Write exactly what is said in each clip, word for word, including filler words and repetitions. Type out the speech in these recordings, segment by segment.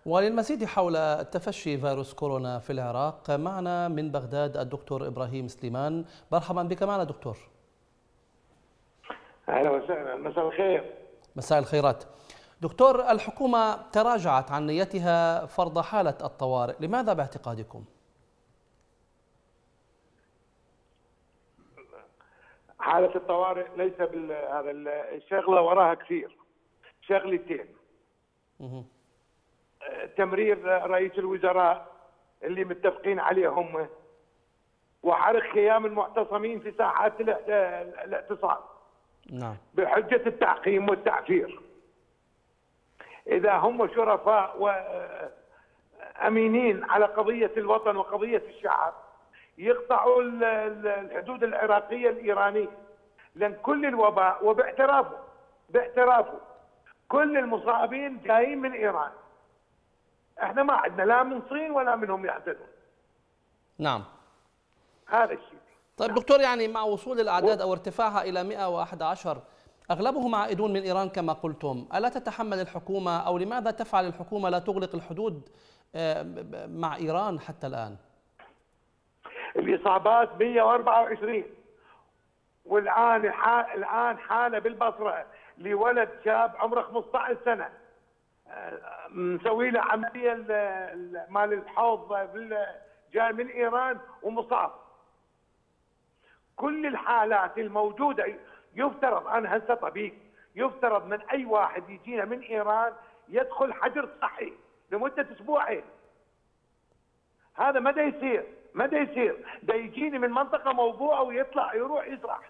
وللمزيد حول تفشي فيروس كورونا في العراق معنا من بغداد الدكتور إبراهيم سليمان. مرحبا بك معنا دكتور. اهلا وسهلا، مساء الخير. مساء الخيرات دكتور. الحكومة تراجعت عن نيتها فرض حالة الطوارئ، لماذا باعتقادكم؟ حالة الطوارئ ليس بال هذا الشغلة وراها كثير شغلتين. تمرير رئيس الوزراء اللي متفقين عليه هم، وحرق خيام المعتصمين في ساحات الاعتصام نعم بحجة التعقيم والتعفير. إذا هم شرفاء وأمينين على قضية الوطن وقضية الشعب يقطعوا الحدود العراقية الإيرانية، لأن كل الوباء وباعترافه باعترافه كل المصابين جايين من إيران. احنا ما عندنا لا من الصين ولا منهم يعتدون. نعم هذا الشيء. طيب نعم. دكتور، يعني مع وصول الأعداد أو ارتفاعها إلى مئة وأحد عشر أغلبهم عائدون من إيران كما قلتم، ألا تتحمل الحكومة أو لماذا تفعل الحكومة لا تغلق الحدود مع إيران حتى الآن؟ الإصابات مئة وأربعة وعشرين، والآن الآن حالة بالبصرة لولد شاب عمره خمسة عشر سنة مسوي له عملية مال الحوض جاي من إيران ومصاب. كل الحالات الموجودة يفترض، أنا هسه طبيب، يفترض من أي واحد يجينا من إيران يدخل حجر صحي لمدة أسبوعين. هذا ما دا يصير، ما دا يصير، دا يجيني من منطقة موبوءة ويطلع يروح يسرح.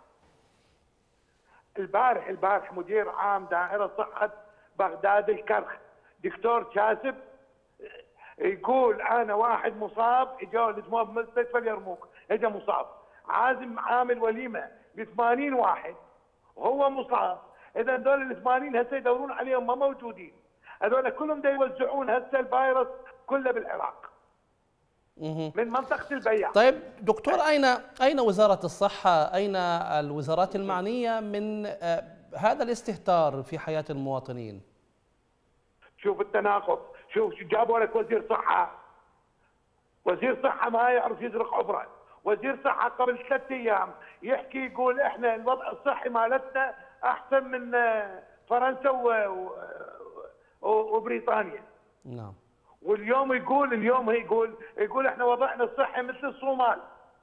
البارح البارح مدير عام دائرة صحة بغداد الكرخ دكتور كاسب يقول أنا واحد مصاب اجوا لزموه بمستشفى اليرموك، اجى مصاب عازم عامل وليمة ل ثمانين واحد وهو مصاب. إذا هذول ال ثمانين هسه يدورون عليهم ما موجودين، هذول كلهم دا يوزعون هسه الفيروس كله بالعراق من منطقة البيع. طيب دكتور، أين أين وزارة الصحة، أين الوزارات المعنية من هذا الاستهتار في حياة المواطنين؟ شوف التناقض، شوف جابوا لك وزير صحة، وزير صحة ما يعرف يزرق عبرة. وزير صحة قبل ثلاثة أيام يحكي يقول إحنا الوضع الصحي مالتنا أحسن من فرنسا وبريطانيا. نعم. واليوم يقول اليوم يقول يقول احنا وضعنا الصحي مثل الصومال.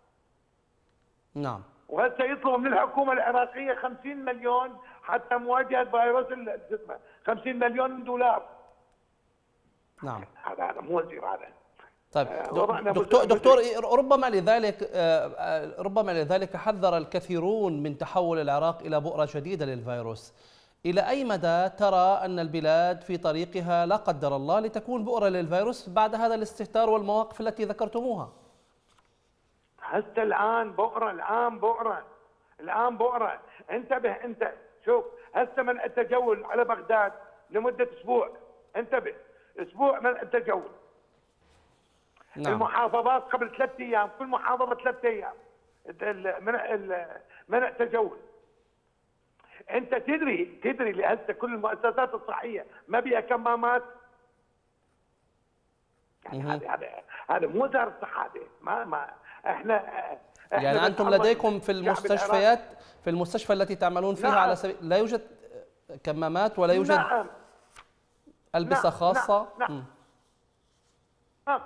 نعم. وهسه يطلب من الحكومه العراقيه خمسين مليون حتى مواجهه فيروس خمسين مليون دولار. نعم. هذا هذا مو وزير هذا. طيب دكتور دكتور ربما لذلك ربما لذلك حذر الكثيرون من تحول العراق الى بؤره جديده للفيروس. إلى أي مدى ترى أن البلاد في طريقها لا قدر الله لتكون بؤرة للفيروس بعد هذا الاستهتار والمواقف التي ذكرتموها؟ هسه الآن بؤرة، الآن بؤرة، الآن بؤرة. انتبه أنت، شوف هسه من التجول على بغداد لمدة أسبوع، انتبه أسبوع من التجول. نعم. المحافظات قبل ثلاثة أيام كل محافظة ثلاثة أيام من من التجول. انت تدري تدري لهسه كل المؤسسات الصحيه ما بيها كمامات. يعني هذا هذا هذا مو وزاره الصحه، هذا ما ما احنا, احنا يعني انتم لديكم في المستشفيات في المستشفى التي تعملون فيها، نعم. على سبيل لا يوجد كمامات ولا يوجد نعم. ألبسة نعم. خاصه. نعم. نعم. نعم.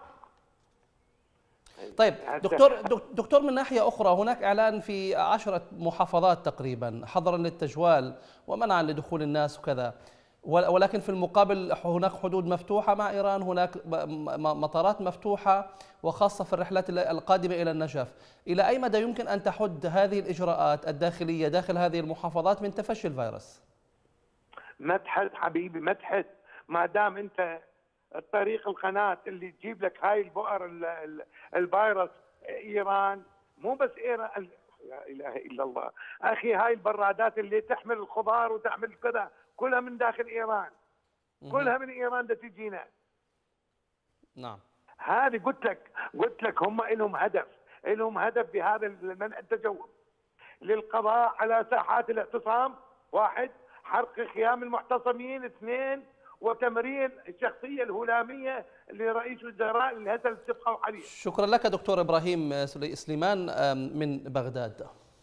طيب دكتور دكتور من ناحية أخرى هناك إعلان في عشرة محافظات تقريبا حظرا للتجوال ومنعا لدخول الناس وكذا، ولكن في المقابل هناك حدود مفتوحة مع إيران، هناك مطارات مفتوحة وخاصة في الرحلات القادمة إلى النجف. إلى أي مدى يمكن أن تحد هذه الإجراءات الداخلية داخل هذه المحافظات من تفشي الفيروس؟ ما تحد حبيبي، ما تحد، ما دام أنت الطريق القناة اللي تجيب لك هاي البؤر الفيروس إيران، مو بس إيران، لا إله إلا الله أخي، هاي البرادات اللي تحمل الخضار وتحمل كذا كلها من داخل إيران، كلها من إيران دا تجينا. نعم. هذه قلت لك قلت لك هم لهم هدف، لهم هدف بهذا المنع التجول للقضاء على ساحات الاعتصام، واحد حرق خيام المعتصمين، اثنين وتمرير الشخصيه الهلاميه لرئيس الوزراء اللي هسه اتفقوا عليه. شكرا لك دكتور ابراهيم سليمان من بغداد.